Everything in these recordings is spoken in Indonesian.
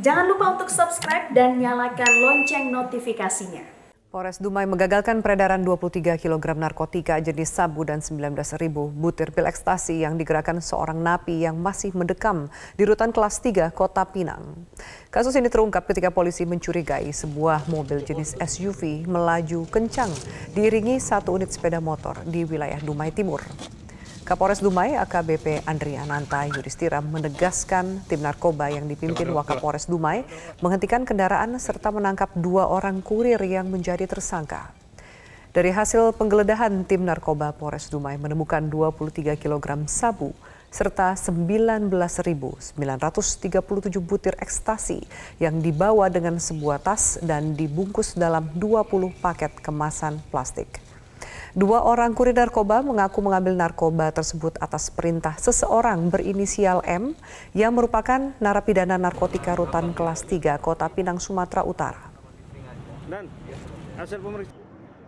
Jangan lupa untuk subscribe dan nyalakan lonceng notifikasinya. Polres Dumai mengagalkan peredaran 23 kg narkotika jenis sabu dan 19.000 butir pil ekstasi yang digerakkan seorang napi yang masih mendekam di rutan kelas 3 Kota Pinang. Kasus ini terungkap ketika polisi mencurigai sebuah mobil jenis SUV melaju kencang diiringi satu unit sepeda motor di wilayah Dumai Timur. Kapolres Dumai AKBP Andriananta Yudhistira menegaskan tim narkoba yang dipimpin Wakapolres Dumai menghentikan kendaraan serta menangkap 2 orang kurir yang menjadi tersangka. Dari hasil penggeledahan tim narkoba Polres Dumai menemukan 23 kg sabu serta 19.937 butir ekstasi yang dibawa dengan sebuah tas dan dibungkus dalam 20 paket kemasan plastik. 2 orang kurir narkoba mengaku mengambil narkoba tersebut atas perintah seseorang berinisial M yang merupakan narapidana narkotika rutan kelas 3 Kota Pinang, Sumatera Utara. Dan hasil pemeriksaan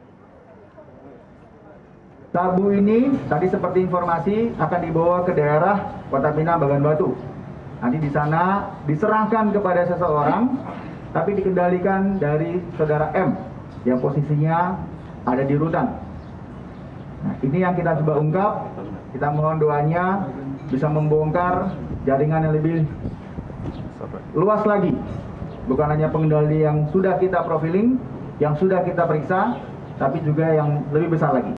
sabu ini tadi seperti informasi akan dibawa ke daerah Kota Pinang Bagan Batu. Nanti di sana diserahkan kepada seseorang tapi dikendalikan dari saudara M yang posisinya ada di rutan. Nah, ini yang kita coba ungkap, kita mohon doanya bisa membongkar jaringan yang lebih luas lagi. Bukan hanya pengendali yang sudah kita profiling, yang sudah kita periksa, tapi juga yang lebih besar lagi.